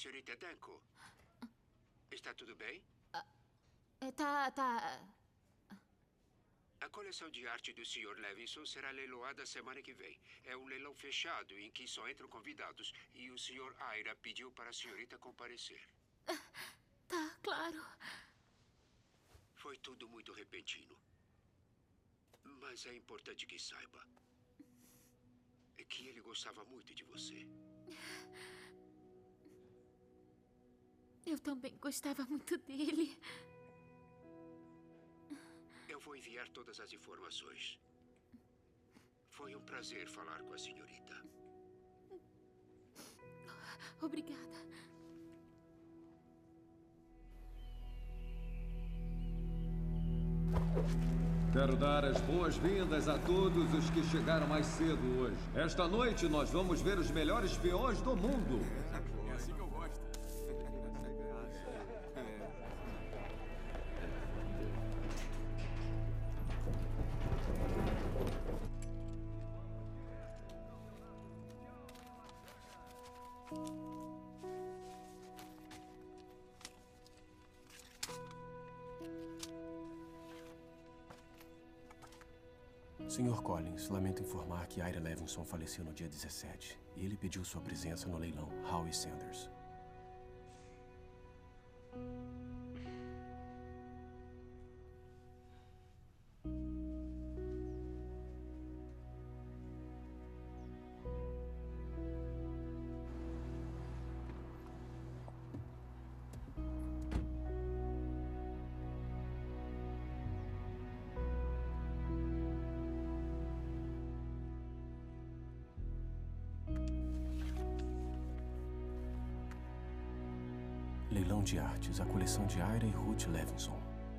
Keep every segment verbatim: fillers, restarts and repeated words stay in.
senhorita Danko. Está tudo bem? É, tá, tá... A coleção de arte do senhor Levinson será leiloada semana que vem. É um leilão fechado em que só entram convidados. E o senhor Aira pediu para a senhorita comparecer. Tá, claro. Foi tudo muito repentino. Mas é importante que saiba que ele gostava muito de você. Eu também gostava muito dele. Eu vou enviar todas as informações. Foi um prazer falar com a senhorita. Obrigada. Quero dar as boas-vindas a todos os que chegaram mais cedo hoje. Esta noite nós vamos ver os melhores peões do mundo. É assim que eu gosto. senhor Collins, lamento informar que Aira Levinson faleceu no dia dezessete. E ele pediu sua presença no leilão Howie Sanders. Leilão de artes, a coleção de Aira e Ruth Levinson.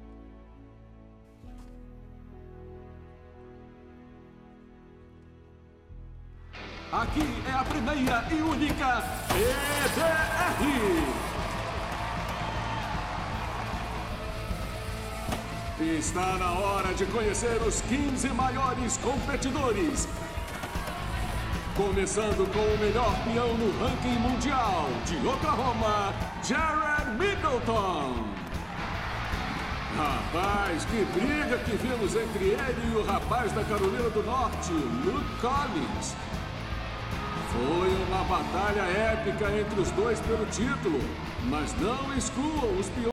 Aqui é a primeira e única P D R. Está na hora de conhecer os quinze maiores competidores. Começando com o melhor peão no ranking mundial de Oklahoma, Jared Middleton. Rapaz, que briga que vimos entre ele e o rapaz da Carolina do Norte, Luke Collins. Foi uma batalha épica entre os dois pelo título, mas não excluam os peões.